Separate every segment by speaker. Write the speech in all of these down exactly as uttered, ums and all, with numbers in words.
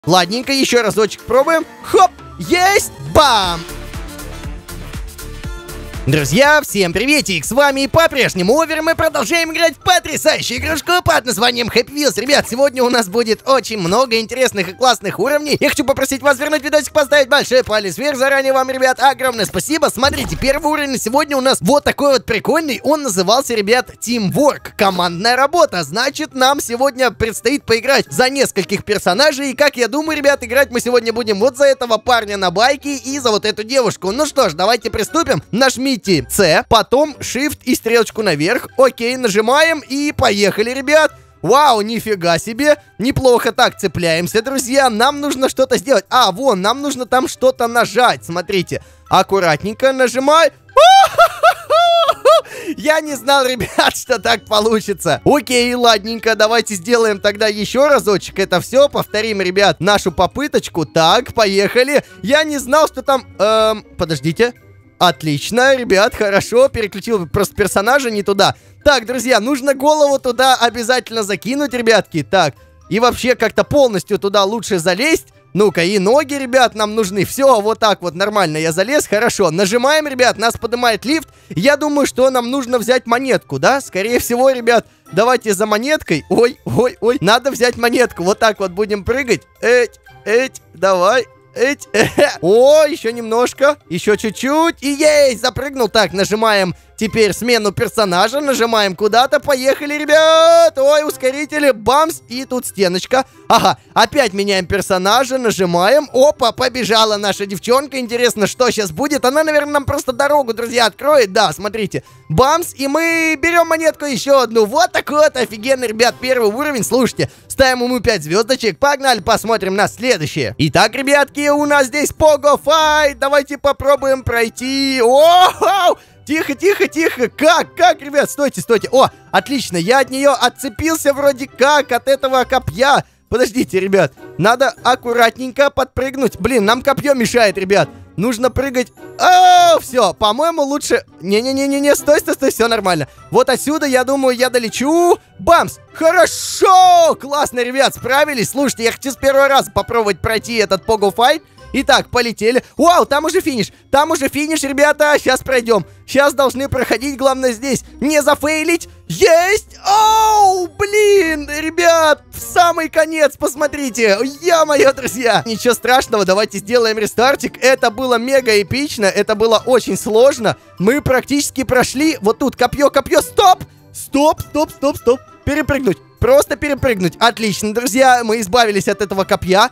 Speaker 1: Ладненько, еще разочек пробуем. Хоп, есть, бам! Друзья, всем приветик, с вами по-прежнему Овер, мы продолжаем играть в потрясающую игрушку под названием Happy Wheels. Ребят, сегодня у нас будет очень много интересных и классных уровней. Я хочу попросить вас вернуть видосик, поставить большой палец вверх. Заранее вам, ребят, огромное спасибо. Смотрите, первый уровень на сегодня у нас вот такой вот прикольный. Он назывался, ребят, Teamwork, командная работа. Значит, нам сегодня предстоит поиграть за нескольких персонажей. И, как я думаю, ребят, играть мы сегодня будем вот за этого парня на байке и за вот эту девушку. Ну что ж, давайте приступим. Нажмите С, потом Shift и стрелочку наверх. Окей, нажимаем и поехали, ребят. Вау, нифига себе. Неплохо так цепляемся, друзья. Нам нужно что-то сделать. А, вон, нам нужно там что-то нажать. Смотрите, аккуратненько нажимай. Я не знал, ребят, что так получится. Окей, ладненько, давайте сделаем тогда еще разочек. Это все, повторим, ребят, нашу попыточку. Так, поехали. Я не знал, что там... Эм, подождите. Отлично, ребят, хорошо, переключил просто персонажа не туда. Так, друзья, нужно голову туда обязательно закинуть, ребятки. Так, и вообще как-то полностью туда лучше залезть. Ну-ка, и ноги, ребят, нам нужны. Все, вот так вот, нормально, я залез, хорошо. Нажимаем, ребят, нас поднимает лифт. Я думаю, что нам нужно взять монетку, да? Скорее всего, ребят, давайте за монеткой. Ой, ой, ой, надо взять монетку. Вот так вот будем прыгать. Эть, эть, давай. Эть, о, еще немножко, еще чуть-чуть, и есть, запрыгнул. Так, нажимаем теперь смену персонажа, нажимаем куда-то, поехали, ребят. Ой, ускорители, бамс, и тут стеночка. Ага, опять меняем персонажа, нажимаем, опа, побежала наша девчонка. Интересно, что сейчас будет? Она, наверное, нам просто дорогу, друзья, откроет. Да, смотрите, бамс, и мы берем монетку еще одну. Вот такой вот офигенный, ребят, первый уровень. Слушайте, ставим ему пять звездочек, погнали, посмотрим на следующее. Итак, ребятки, у нас здесь Pogo Fight. Давайте попробуем пройти. О-о-о! Тихо, тихо, тихо. Как? Как, ребят? Стойте, стойте. О, отлично. Я от нее отцепился вроде как от этого копья. Подождите, ребят. Надо аккуратненько подпрыгнуть. Блин, нам копье мешает, ребят. Нужно прыгать. О, все, по-моему, лучше... Не-не-не-не-не, стой, стой, стой, все нормально. Вот отсюда, я думаю, я долечу. Бамс! Хорошо! Классно, ребят, справились. Слушайте, я хочу с первого раза попробовать пройти этот Pogo Fight. Итак, полетели. Вау, там уже финиш. Там уже финиш, ребята. Сейчас пройдем. Сейчас должны проходить. Главное здесь не зафейлить. Есть! Оу, блин, ребят, в самый конец, посмотрите. Ё-моё, друзья. Ничего страшного, давайте сделаем рестартик. Это было мега эпично. Это было очень сложно. Мы практически прошли. Вот тут копье, копье. Стоп! Стоп, стоп, стоп, стоп. Перепрыгнуть. Просто перепрыгнуть. Отлично, друзья. Мы избавились от этого копья.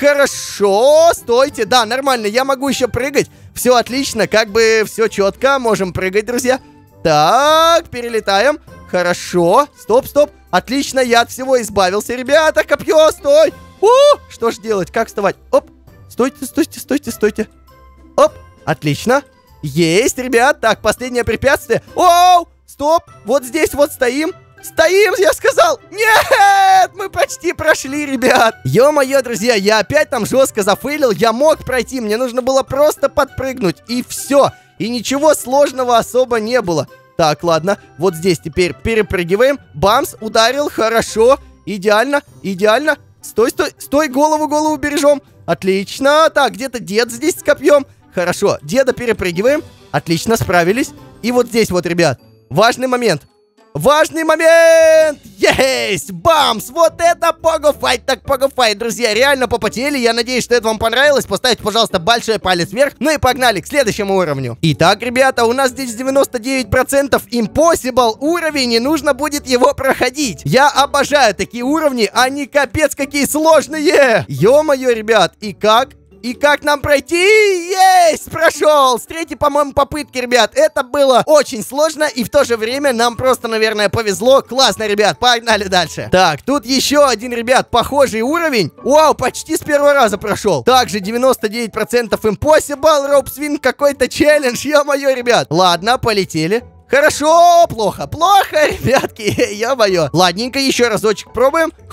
Speaker 1: Хорошо, стойте, да, нормально, я могу еще прыгать. Все отлично, как бы все четко, можем прыгать, друзья. Так, перелетаем. Хорошо, стоп, стоп. Отлично, я от всего избавился, ребята. Копье, стой. У, что ж делать, как вставать? Оп, стойте, стойте, стойте, стойте. Оп, отлично. Есть, ребят, так, последнее препятствие. Оу, стоп, вот здесь вот стоим. Стоим, я сказал! Нет! Мы почти прошли, ребят! Ё-моё, друзья, я опять там жестко зафейлил. Я мог пройти, мне нужно было просто подпрыгнуть. И все. И ничего сложного особо не было. Так, ладно. Вот здесь теперь перепрыгиваем. Бамс, ударил, хорошо. Идеально, идеально. Стой, стой, стой, голову, голову бережем. Отлично. Так, где-то дед здесь с копьем. Хорошо, деда перепрыгиваем. Отлично, справились. И вот здесь вот, ребят, важный момент. Важный момент! Есть! Бамс! Вот это Pogo Fight! Так, Pogo Fight, друзья, реально попотели. Я надеюсь, что это вам понравилось. Поставьте, пожалуйста, большой палец вверх. Ну и погнали к следующему уровню. Итак, ребята, у нас здесь девяносто девять процентов Impossible уровень, и нужно будет его проходить. Я обожаю такие уровни, они капец какие сложные! Ё-моё, ребят, и как? И как нам пройти? Есть! Прошел! С третьей, по-моему, попытки, ребят. Это было очень сложно, и в то же время нам просто, наверное, повезло. Классно, ребят, погнали дальше. Так, тут еще один, ребят, похожий уровень. Вау, почти с первого раза прошел. Также девяносто девять процентов Impossible, Rope Swing, какой-то челлендж. Ё-моё, ребят. Ладно, полетели. Хорошо, плохо, плохо, ребятки. Ё-моё. Ладненько, еще разочек пробуем. Хоп!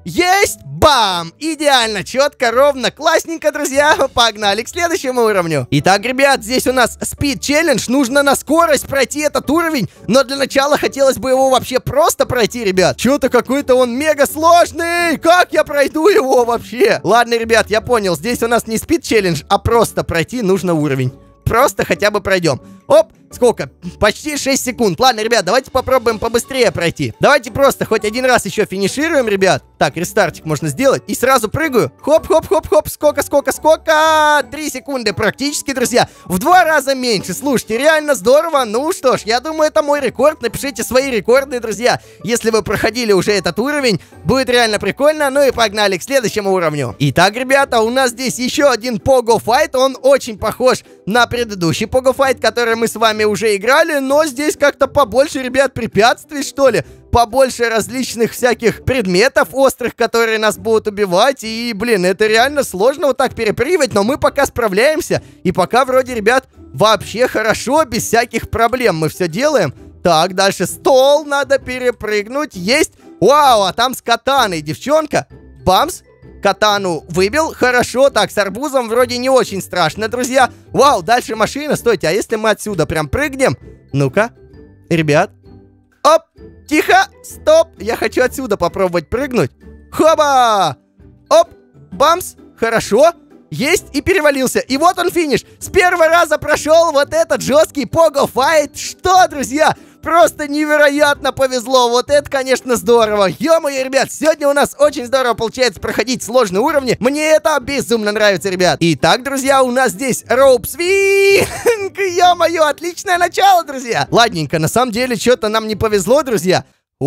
Speaker 1: Есть! Бам! Идеально, четко, ровно, классненько, друзья. Погнали к следующему уровню. Итак, ребят, здесь у нас Speed Challenge. Нужно на скорость пройти этот уровень. Но для начала хотелось бы его вообще просто пройти, ребят. Что-то какой-то он мега сложный. Как я пройду его вообще? Ладно, ребят, я понял. Здесь у нас не Speed Challenge, а просто пройти нужно уровень. Просто хотя бы пройдем. Оп, сколько? Почти шесть секунд. Ладно, ребят, давайте попробуем побыстрее пройти. Давайте просто хоть один раз еще финишируем, ребят. Так, рестартик можно сделать. И сразу прыгаю. Хоп-хоп-хоп-хоп. Сколько, сколько, сколько? Три секунды практически, друзья. В два раза меньше. Слушайте, реально здорово. Ну что ж, я думаю, это мой рекорд. Напишите свои рекорды, друзья. Если вы проходили уже этот уровень, будет реально прикольно. Ну и погнали к следующему уровню. Итак, ребята, у нас здесь еще один Pogo Fight. Он очень похож на предыдущий Pogo Fight, который мы с вами уже играли, но здесь как-то побольше, ребят, препятствий, что ли. Побольше различных всяких предметов острых, которые нас будут убивать. И, блин, это реально сложно вот так перепрыгивать, но мы пока справляемся. И пока вроде, ребят, вообще хорошо, без всяких проблем мы все делаем. Так, дальше стол надо перепрыгнуть. Есть. Вау, а там с катаной девчонка. Бамс. Катану выбил. Хорошо. Так, с арбузом вроде не очень страшно, друзья. Вау, дальше машина. Стойте, а если мы отсюда прям прыгнем? Ну-ка, ребят. Оп, тихо, стоп. Я хочу отсюда попробовать прыгнуть. Хоба! Оп, бамс. Хорошо. Есть и перевалился. И вот он финиш. С первого раза прошел вот этот жесткий Pogo Fight. Что, друзья? Просто невероятно повезло. Вот это, конечно, здорово. Ё-моё, ребят, сегодня у нас очень здорово получается проходить сложные уровни. Мне это безумно нравится, ребят. Итак, друзья, у нас здесь Rope Swing. Ё-моё, отличное начало, друзья. Ладненько, на самом деле, что-то нам не повезло, друзья.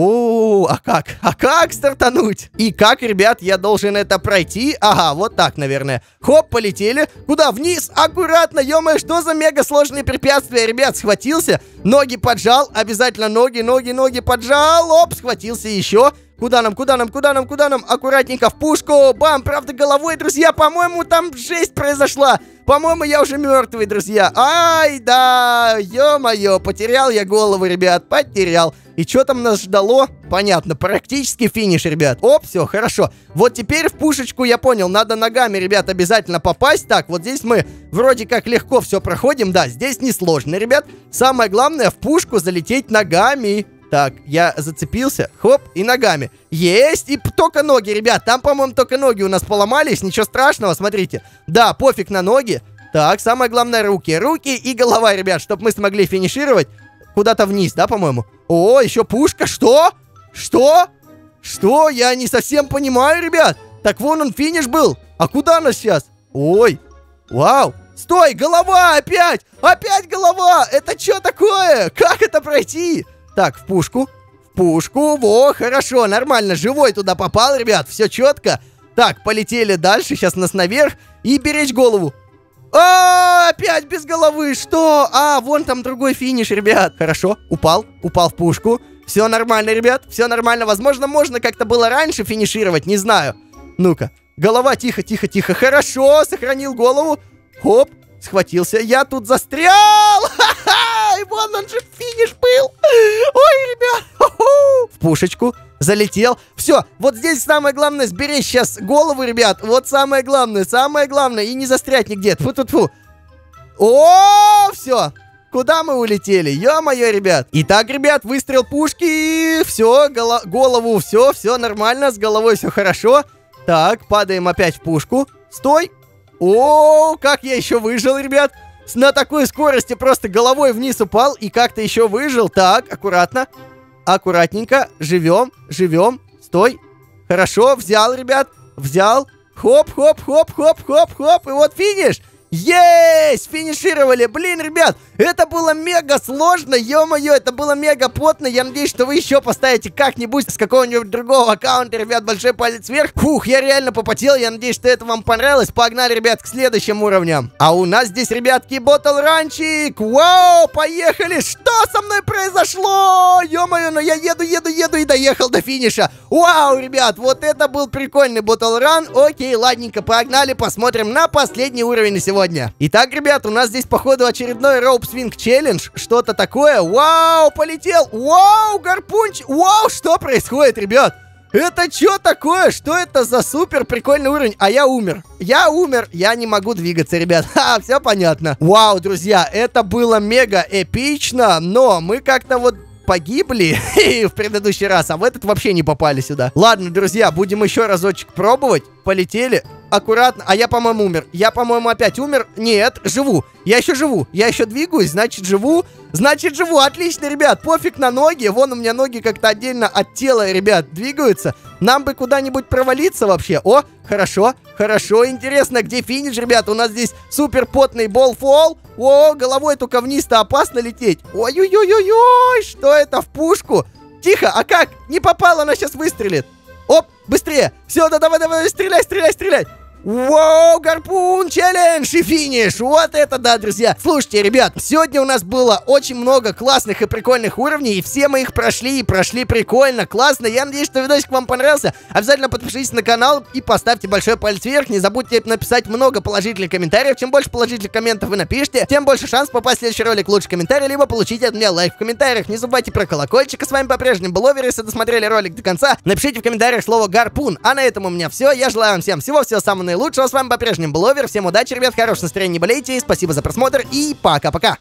Speaker 1: О, а как? А как стартануть? И как, ребят, я должен это пройти? Ага, вот так, наверное. Хоп, полетели. Куда? Вниз. Аккуратно. Ё-моё, что за мега сложные препятствия, ребят? Схватился. Ноги поджал. Обязательно ноги, ноги, ноги поджал. Оп, схватился еще. Куда нам, куда нам, куда нам, куда нам? Аккуратненько в пушку. Бам, правда, головой, друзья. По-моему, там жесть произошла. По-моему, я уже мертвый, друзья. Ай, да, ё-моё, потерял я голову, ребят, потерял. И что там нас ждало? Понятно, практически финиш, ребят. Оп, все, хорошо. Вот теперь в пушечку, я понял, надо ногами, ребят, обязательно попасть. Так, вот здесь мы вроде как легко все проходим. Да, здесь несложно, ребят. Самое главное, в пушку залететь ногами. Так, я зацепился, хоп, и ногами. Есть, и только ноги, ребят. Там, по-моему, только ноги у нас поломались. Ничего страшного, смотрите. Да, пофиг на ноги. Так, самое главное, руки. Руки и голова, ребят, чтобы мы смогли финишировать куда-то вниз, да, по-моему? О, еще пушка, что? Что? Что? Я не совсем понимаю, ребят. Так вон он, финиш был. А куда нас сейчас? Ой, вау. Стой, голова опять! Опять голова! Это что такое? Как это пройти? Так, в пушку. В пушку. Во, хорошо, нормально. Живой туда попал, ребят. Все четко. Так, полетели дальше. Сейчас нас наверх. И беречь голову. А, опять без головы. Что? А, вон там другой финиш, ребят. Хорошо, упал. Упал в пушку. Все нормально, ребят. Все нормально. Возможно, можно как-то было раньше финишировать. Не знаю. Ну-ка. Голова, тихо, тихо, тихо. Хорошо, сохранил голову. Хоп, схватился. Я тут застрял. Ха-ха! И вон он же финиш был. Ой, ребят. Ху-ху. В пушечку. Залетел. Все, вот здесь самое главное сберечь сейчас голову, ребят. Вот самое главное, самое главное. И не застрять нигде. Тьфу-тьфу-тьфу. О, все. Куда мы улетели? Ё-моё, ребят. Итак, ребят, выстрел пушки. Все, голо голову, все, все нормально. С головой все хорошо. Так, падаем опять в пушку. Стой. О, как я еще выжил, ребят. На такой скорости просто головой вниз упал и как-то еще выжил. Так, аккуратно. Аккуратненько. Живем, живем. Стой. Хорошо, взял, ребят. Взял. Хоп-хоп-хоп-хоп-хоп-хоп. И вот финиш. Есть! Финишировали! Блин, ребят, это было мега сложно, ё-моё, это было мега потно. Я надеюсь, что вы еще поставите как-нибудь с какого-нибудь другого аккаунта, ребят, большой палец вверх. Фух, я реально попотел, я надеюсь, что это вам понравилось. Погнали, ребят, к следующим уровням. А у нас здесь, ребятки, ботл-ранчик. Вау, поехали! Что со мной произошло? Ё-моё, ну я еду, еду, еду и доехал до финиша. Вау, ребят, вот это был прикольный ботл-ран. Окей, ладненько, погнали, посмотрим на последний уровень на сегодня. Итак, ребят, у нас здесь, походу, очередной Rope Swing Challenge. Что-то такое. Вау, полетел. Вау, гарпунч. Вау, что происходит, ребят? Это что такое? Что это за супер прикольный уровень? А я умер. Я умер. Я не могу двигаться, ребят. Ха, все понятно. Вау, друзья, это было мега эпично, но мы как-то вот погибли в предыдущий раз, а в этот вообще не попали сюда. Ладно, друзья, будем еще разочек пробовать. Полетели. Аккуратно. А я, по-моему, умер. Я, по-моему, опять умер. Нет, живу. Я еще живу. Я еще двигаюсь, значит, живу. Значит, живу. Отлично, ребят. Пофиг на ноги. Вон у меня ноги как-то отдельно от тела, ребят, двигаются. Нам бы куда-нибудь провалиться вообще. О, хорошо. Хорошо. Интересно, где финиш, ребят? У нас здесь супер потный болфол. О, головой только вниз-то опасно лететь. Ой-ой-ой-ой-ой. Что это в пушку? Тихо. А как? Не попала, она сейчас выстрелит. Оп, быстрее. Все, да, давай, давай, стреляй, стреляй, стреляй. Воу, гарпун челлендж и финиш. Вот это да, друзья. Слушайте, ребят, сегодня у нас было очень много классных и прикольных уровней, и все мы их прошли, и прошли прикольно, классно. Я надеюсь, что видосик вам понравился. Обязательно подпишитесь на канал и поставьте большой палец вверх. Не забудьте написать много положительных комментариев. Чем больше положительных комментов вы напишите, тем больше шанс попасть в следующий ролик лучше комментарий, либо получить от меня лайк в комментариях. Не забывайте про колокольчик. А с вами по-прежнему был Овер. Если досмотрели ролик до конца, напишите в комментариях слово гарпун. А на этом у меня все. Я желаю вам всем всего-всего самого наилучшего. С вами по-прежнему был Овер. Всем удачи, ребят, хорошего настроения, не болейте. Спасибо за просмотр и пока-пока.